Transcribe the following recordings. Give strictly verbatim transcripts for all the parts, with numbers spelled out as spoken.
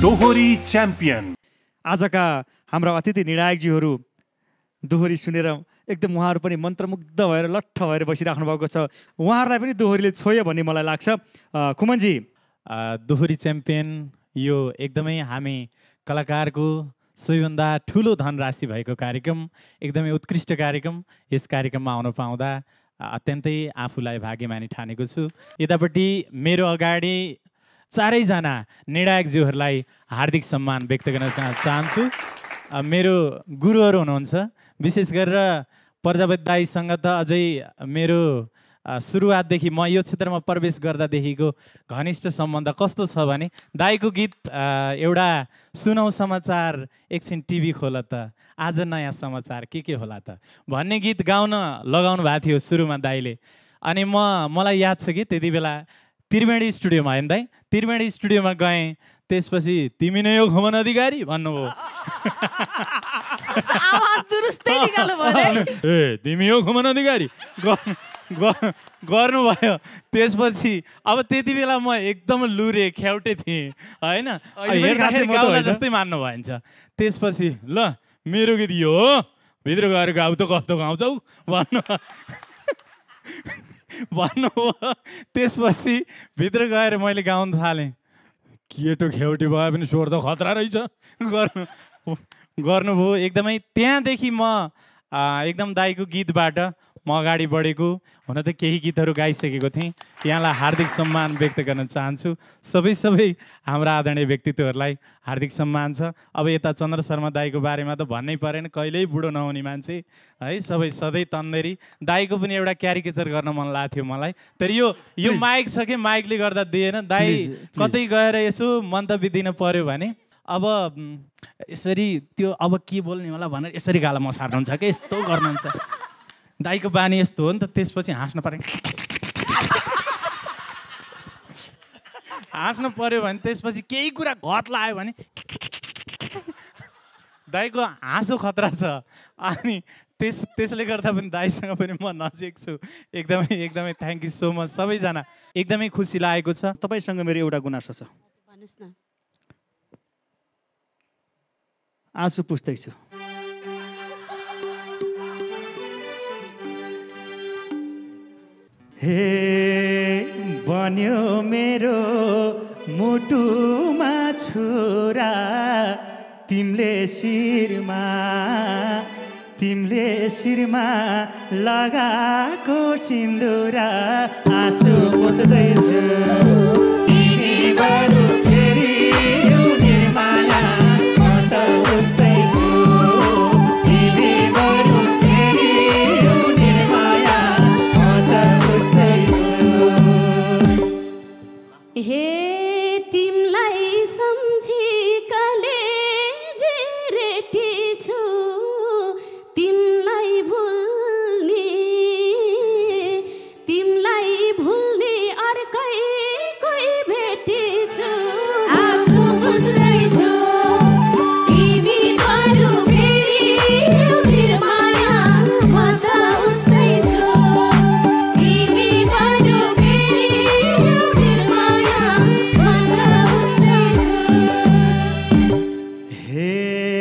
दोहोरी champion. आजका हाम्रा अतिथि निर्णायकजीहरू दोहोरी सुनेर एकदम उहाँहरू पनि मन्त्रमुग्ध भएर लट्ठ भएर बसिराख्नु भएको छ। उहाँहरूलाई पनि दोहोरीले छोयो भन्ने मलाई लाग्छ। खुमनजी, दोहोरी च्याम्पियन यो एकदमै हामी कलाकारको सबैभन्दा ठुलो धनराशि भएको कार्यक्रम, एकदमै उत्कृष्ट कार्यक्रम। यस कार्यक्रममा आउन पाउँदा अत्यन्तै आफूलाई भाग्यमानी ठानेको छु। यतापट्टि मेरो अगाडि चारैजना निर्णायकज्यूहरूलाई हार्दिक सम्मान व्यक्त गर्न चाहन्छु। मेरो गुरुहरू हुनुहुन्छ, विशेष गरेर प्रजापति दाईसँग त अझै मेरो सुरुवातदेखि म यो क्षेत्रमा प्रवेश गर्दादेखिको घनिष्ठ सम्बन्ध कस्तो छ भने, दाईको गीत एउटा सुनौ समाचार एकछिन टिभी खोल त, आज नयाँ समाचार के के होला त भन्ने गीत गाउन लगाउनु भएको थियो सुरुमा दाईले। अनि म मलाई याद छ कि त्यति बेला त्रिवेणी स्टुडियोमा होइन दाई, त्रिवेणी स्टुडियोमा गएँ। त्यसपछि तिमी नै हो खुमन अधिकारी भन्नुभयो। ए तिमी हो खुमन अधिकारी गर्नुभयो। त्यसपछि अब त्यति बेला म एकदम लुरे ख्याउटे थिएँ होइन, हेर्दाखेरि गाउला जस्तै मान्नु भइन्छ। त्यसपछि ल मेरो गीत यो हो, भित्र गएर गाउ त कस्तो गाउँछौ भन्नु भन्नुभयो। त्यसपछि भित्र गएर मैले गाउन थालेँ। केटो खेउटी भए पनि स्वर त खतरा रहेछ गर्नु गर्नुभयो एकदमै। त्यहाँदेखि म एकदम दाईको गीतबाट म अगाडि बढेको। हुन त केही गीतहरू गाइसकेको थिएँ। यहाँलाई हार्दिक सम्मान व्यक्त गर्न चाहन्छु। सबै सबै हाम्रा आदरणीय व्यक्तित्वहरूलाई हार्दिक सम्मान छ। अब यता चन्द्र शर्मा दाईको बारेमा त भन्नै परेन, कहिल्यै बुढो नहुने मान्छे है, सबै सधैँ तन्देरी। दाईको पनि एउटा क्यारिकेचर गर्न मन लाग्थ्यो मलाई, तर यो यो माइक छ कि माइकले गर्दा दिएन। दाई कतै गएर यसो मन्तव्य दिन पर्यो भने अब यसरी त्यो अब के बोल्ने होला भनेर यसरी गाला मसार्नुहुन्छ कि यस्तो गर्नुहुन्छ। दाईको बानी यस्तो हो नि त। त्यसपछि हाँस्नु पर्यो हाँस्नु पर्यो भने, त्यसपछि केही कुरा घत लाग्यो भने दाईको हाँसो खतरा छ। अनि त्यस त्यसले गर्दा पनि दाईसँग पनि म नजिक छु। एकदमै एकदमै थ्याङ्क यू सो मच सबैजना, एकदमै खुसी लागेको छ। तपाईँसँग मेरो एउटा गुनासो छ, भन्नुहोस् न। आँसु पुस्दैछु। हे बन्यो मेरो मुटुमा छुरा, तिमीले शिरमा तिमीले शिरमा लगाएको सिन्दुरा, आँसु पुस्दैछु। हे तिमलाई सम्झी कलेजे रेटी छु, तिमलाई भुल्ने तिमलाई भुल्ने अर्कै कोही भेटी छु, आँसु बुझ्दैछु। तिमी बरु फेरि भिर माया म त उस्तैछु, तिमी बरु फेरि भिर माया म त उस्तैछु। हे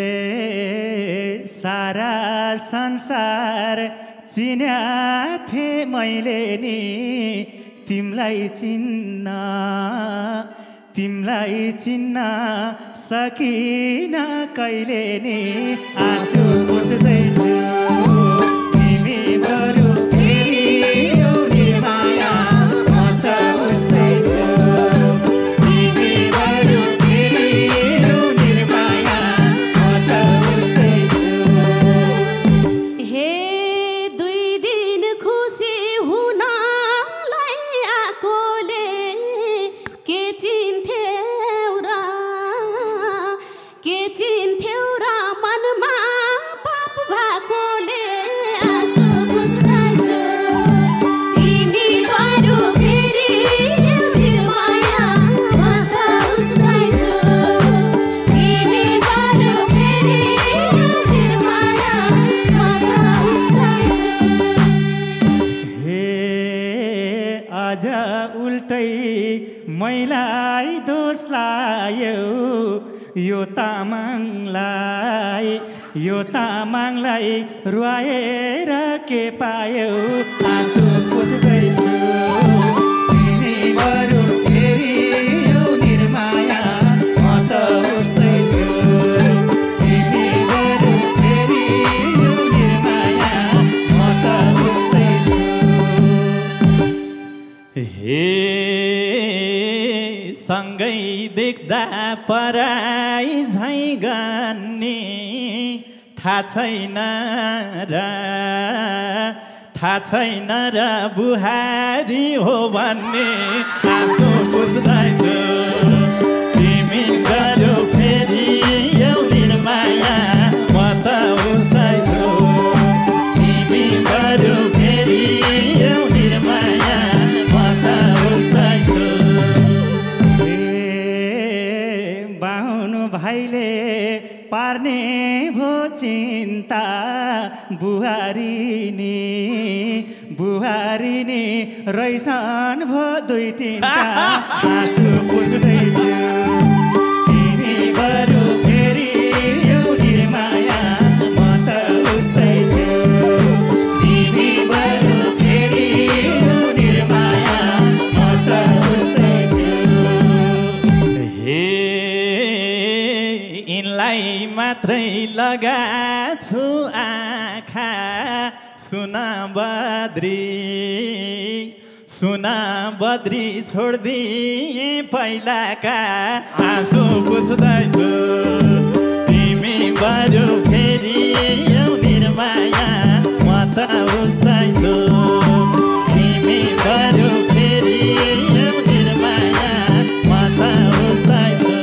सारा संसार चिन्या थिएँ मैले नि, तिमीलाई चिन्न तिमीलाई चिन्न सकिन कहिले नि, आँसु बुझ्दैछु। तिमी बरु फेरि भिर माया म त उस्तैछु, तिमी बरु फेरि भिर माया म त उस्तैछु। हे दुई दिन खुसी हुनलाई आएकोले के चिन्थ्यौ र के चिन्थ्यौ र मनमा पाप भएको उल्टै मैलाई दोष लायो यो तामाङलाई यो तामाङलाई रुवाएर के पायो आँसु पुछ्दैछु तिमी बरु फेरि यो निर्माया म त उठ्दैछु तिमी बरु फेरि यो निर्माया म त उठ्दैछु हे सँगै देख्दा पराई झैँ गान्ने थाहा छैन र थाहा छैन र बुहारी हो भन्ने आँसु पुछ्दैछु तिमी गरौ फेरि एउटी माया म त उठ्दैछु तिमी गरौ फेरि एउटी माया म त उठ्दैछु भाइले पार्ने भो चिन्ता बुहारी नि बुहारी नि रैसान भो दुई तिनटा आँसु पुछ्दैछु तिमी बरु फेरि एउटी माया म त उठ्दैछु तिमी बरु फेरि एउटी माया म त उठ्दैछु हे यिनलाई मात्रै लगाछु आँखा सुन बद्री सुन बद्री छोडिदिए पहिलाका आँसु पुछ्दैछु तिमी बरु फेरि एउटी माया म त उठ्दैछु तिमी बरु फेरि एउटी माया म त उठ्दैछु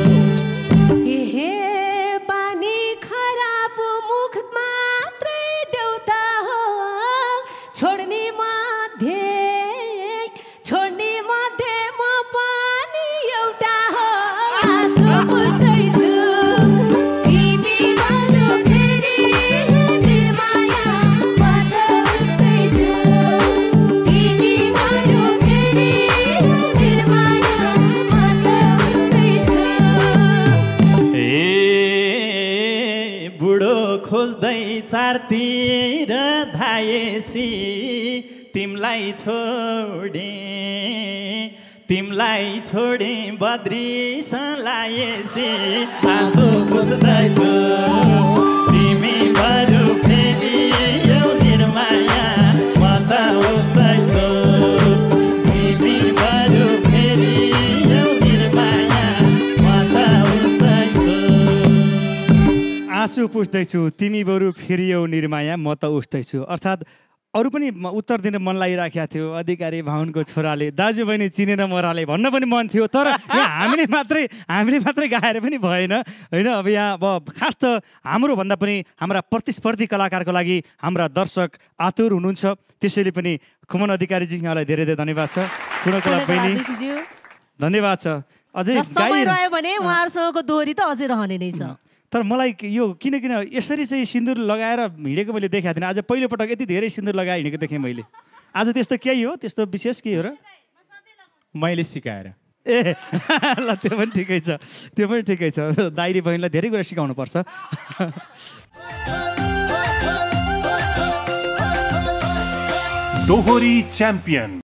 हे पानी खराब मुख मात्रै देउता हो छोड्ने मध्ये छोड्ने मध्ये म पनि एउटा हो आँसु पुछ्दैछु तिमी बरु फेरि एउटी माया म त उठ्दैछु तिमी बरु फेरि एउटी माया म त उठ्दैछु ए बुढो खोज्दै चारतिर धाएसी तिमलाई छोडे तिमलाई छोडे बद्रीसँग लाएसी आँसु पुछ्दैछु तिमी बरु फेरि एउटी माया म त उठ्दैछु तिमी बरु फेरि एउटी माया म त उठ्दैछु आँसु पुछ्दैछु तिमी बरु फेरि यो निर्माया म त उठ्दैछु। अर्थात् अरू पनि म उत्तर दिन मन लागिराखेको थियो अधिकारी भाउनको छोराले दाजु बहिनी चिनेर मराले भन्न पनि मन थियो तर यहाँ हामीले मात्रै हामीले मात्रै गाएर पनि भएन होइन। अब यहाँ अब खास त हाम्रो भन्दा पनि हाम्रा प्रतिस्पर्धी कलाकारको लागि हाम्रा दर्शक आतुर हुनुहुन्छ त्यसैले पनि खुमन अधिकारीजी यहाँलाई धेरै धेरै धन्यवाद छ। पूर्णकला बहिनी धन्यवाद छ। अझै समय रह्यो भने उहाँहरूसँगको दोहोरी त अझै रहने नै छ। तर मलाई यो किन किन यसरी चाहिँ सिन्दुर लगाएर हिँडेको मैले देखाएको थिइनँ। आज पहिलोपटक यति धेरै सिन्दुर लगाएर हिँडेको देखेँ मैले। आज त्यस्तो केही हो त्यस्तो विशेष केही हो र? मैले सिकाएर ए ल त्यो पनि ठिकै छ त्यो पनि ठिकै छ। दाइरी बहिनीलाई धेरै कुरा सिकाउनु पर्छ। दोहोरी च्याम्पियन।